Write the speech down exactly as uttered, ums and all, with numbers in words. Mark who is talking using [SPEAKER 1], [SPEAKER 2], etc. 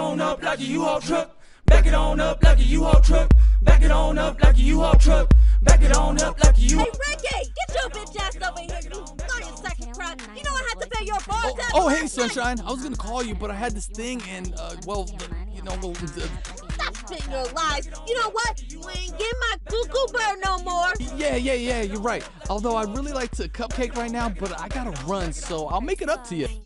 [SPEAKER 1] on up like a U-Haul truck. Back it on up like a U-Haul truck. Back it on up like a U-Haul truck. Back it on up like a U-Haul.
[SPEAKER 2] Hey, Ricky, get your bitch ass over here. You throw your second crack. You know I had to pay your bar
[SPEAKER 3] Oh,
[SPEAKER 2] tax
[SPEAKER 3] oh
[SPEAKER 2] last
[SPEAKER 3] hey,
[SPEAKER 2] night.
[SPEAKER 3] Sunshine. I was gonna call you, but I had this thing, and uh, well, you know, well, uh,
[SPEAKER 2] Stop spitting your lies. You know what? You ain't get my cuckoo bird no more.
[SPEAKER 3] yeah, yeah, yeah. You're right. Although I'd really like to cupcake right now, but I gotta run, so I'll make it up to you.